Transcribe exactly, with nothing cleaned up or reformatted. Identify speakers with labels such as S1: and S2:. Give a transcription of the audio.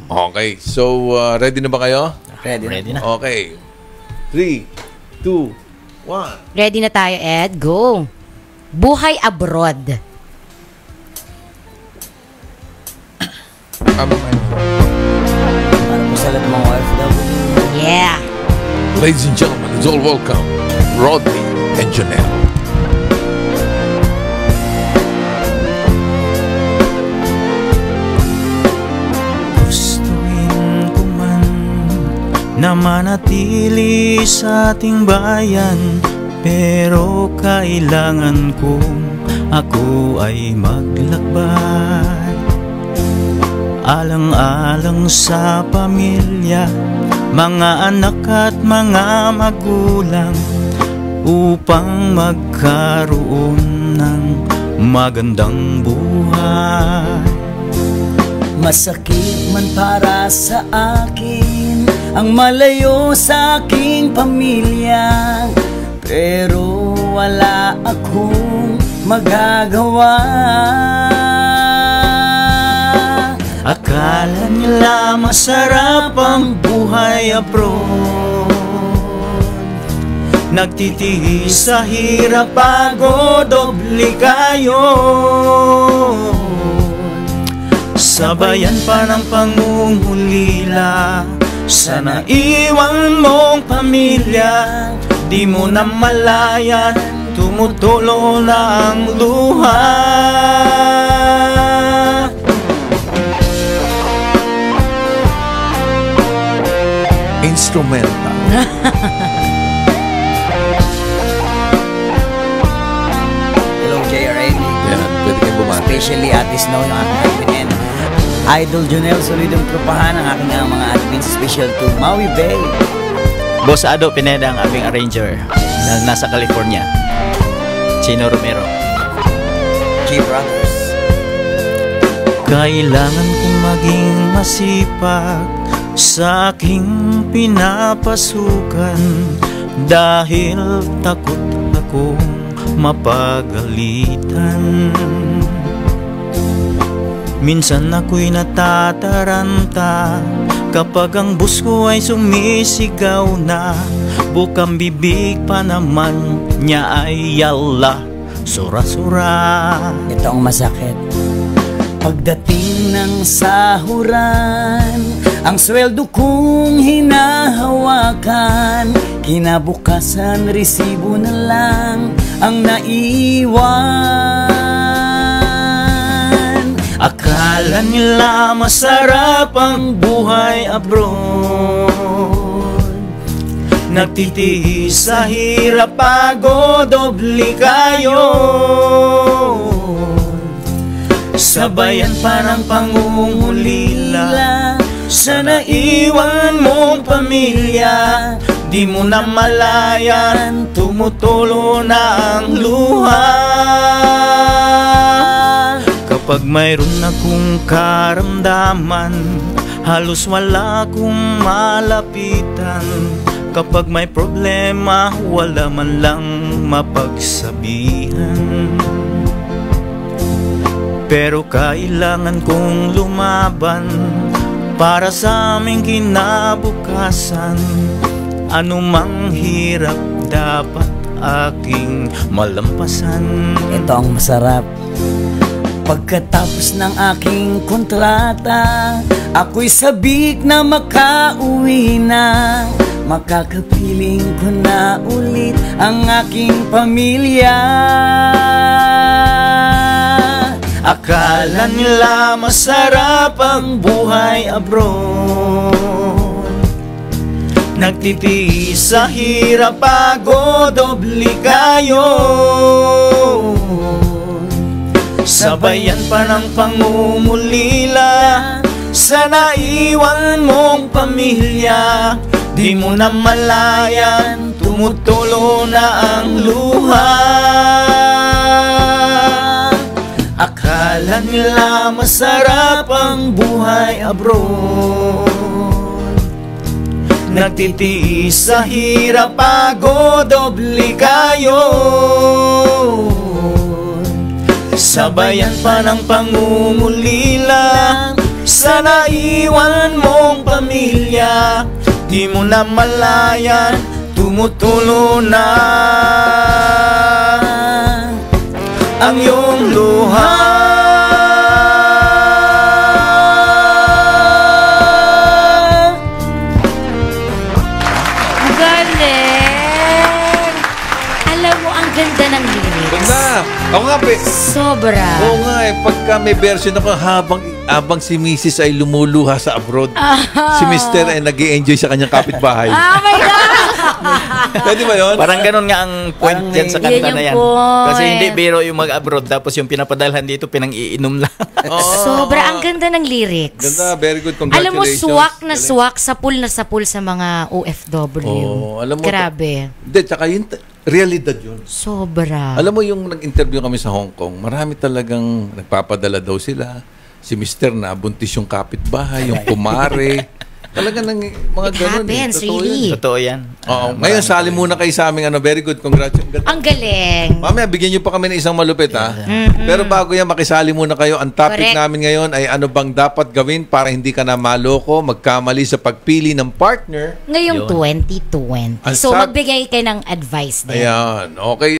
S1: Okay, so uh, ready na ba kayo?
S2: Ready,
S3: ready
S2: na.
S3: na.
S1: Okay. three, two, one.
S4: Ready na tayo, Ed. Go. Buhay abroad.
S1: Um,
S2: Para po sa lahat ng mga O F W.
S4: Yeah.
S1: ladies and gentlemen, it's all welcome, Rodney and Jonel.
S3: Gustuin ko man na manatili sa ating bayan, pero kailangan kong ako ay maglakbay. Alang-alang sa pamilya, mga anak at mga magulang, upang magkaroon ng magandang buhay.
S2: Masakit man para sa akin ang malayo sa aking pamilya, pero wala akong magagawa.
S3: Akala nila masarap ang buhay abroad, nagtitiis sa hirap, pagod, obligasyon. Sabayan pa ng pangungulila, sana iwan mong pamilya. Di mo na malayan, tumutulo na ang luha.
S1: Instrumental.
S2: Hello, J R A.
S1: Yan, pwede kayong bumati.
S2: Especially Ate Snow, yung aking admin. Idol Jonel, solidong trupahan ang aking uh, mga admin. Special to Maui Bay.
S3: Boss Ado Pineda ang aming arranger na nasa California. Chino Romero.
S2: G Brothers.
S3: Kailangan kong maging masipag sa aking pinapasukan, dahil takot akong mapagalitan. Minsan ako'y natataranta kapag ang bus ko ay sumisigaw na, bukang bibig pa naman niya ay yalla, sura-sura.
S2: Ito ang masakit. Pagdating ng sahuran, ang sweldo kong hinahawakan, kinabukasan resibo na lang ang naiwan.
S3: Akala nila masarap ang buhay abroad, nagtitiis sa hirap, pagod, obligasyon. Sabayan pa ng pangungulila, sana iwan mong pamilya. Di mo na malayan, tumutulo na ang luha. Kapag mayroon akong karamdaman, halos wala akong malapitan. Kapag may problema, wala man lang mapagsabihan. Pero kailangan kong lumaban para sa aming kinabukasan. Anumang hirap dapat aking malampasan.
S2: Ito ang masarap. Pagkatapos ng aking kontrata, ako'y sabik na makauwi na. Makakapiling ko na ulit ang aking pamilya.
S3: Akala nila masarap ang buhay abroad, nagtitiis sa hirap, pagod, obligasyon. Sabayan pa ng pangungulila, sana iwan mong pamilya. Di mo na malayan, tumutulo na ang luha. Akala nila masarap ang buhay abroad, nagtitiis sa hirap, pagod, obligasyon. Sabayan pa ng pangungulila, Sa naiwan mong pamilya, di mo na malayan, tumutulo na ang iyong luha.
S4: Galing! Alam mo, ang ganda ng lyrics.
S1: Ganda. Ako nga, pe.
S4: Sobra.
S1: Oo nga eh, pagka may version ako habang habang si Missus ay lumuluha sa abroad, si Mister ay nag-i-enjoy sa kanyang kapitbahay.
S4: Oh my God!
S1: Pwede ba yun?
S3: Parang ganun nga ang point
S2: Parang
S3: dyan sa
S2: may-
S3: kanta
S4: Yun
S3: na
S4: yung
S3: yan.
S4: point.
S3: Kasi hindi biro yung mag-abroad, tapos yung pinapadalhan dito, pinang-iinom lang.
S4: Sobra, ang ganda ng lyrics.
S1: Ganda, very good.
S4: Alam mo,
S1: Congratulations.
S4: swak na
S1: Galing.
S4: swak, sapul na sapul sa mga O F W.
S1: Oo, alam mo,
S4: Grabe.
S1: Hindi, tsaka yun, realidad yun.
S4: Sobra.
S1: Alam mo, yung nag-interview kami sa Hong Kong, marami talagang nagpapadala daw sila. Si Mister na buntis yung kapitbahay, yung kumare. Talaga nang mga
S4: It
S1: ganun.
S4: happens,
S1: eh. Totoo
S4: really.
S1: yun.
S3: Totoo yan.
S1: Oo. Ngayon, sali muna kayo sa aming ano, very good. Congratulations.
S4: Ang galing.
S1: Mamaya, bigyan nyo pa kami ng isang malupit, ha? Pero bago yan, makisali muna kayo. Ang topic
S4: Correct.
S1: namin ngayon ay ano bang dapat gawin para hindi ka na maloko, magkamali sa pagpili ng partner.
S4: Ngayong
S3: Yun.
S4: twenty twenty.
S1: Ang
S4: So,
S1: sab-
S4: magbigay kayo ng advice din.
S1: Ayan. Okay.